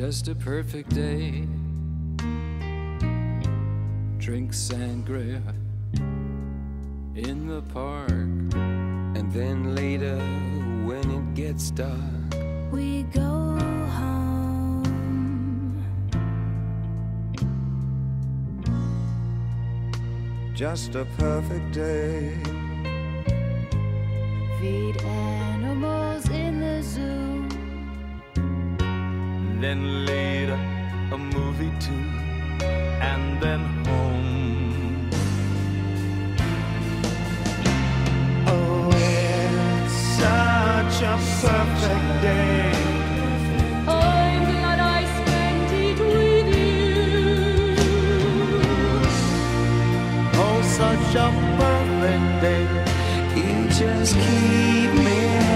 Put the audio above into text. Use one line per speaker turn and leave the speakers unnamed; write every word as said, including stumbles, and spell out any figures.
Just a perfect day. Drink sangria in the park.
And then later when it gets dark,
we go home.
Just a perfect day.
Feed animals in the zoo.
Then later a movie too, and then home.
Oh, it's such a perfect day.
I'm glad I spent it with you.
Oh, such a perfect day.
you just keep me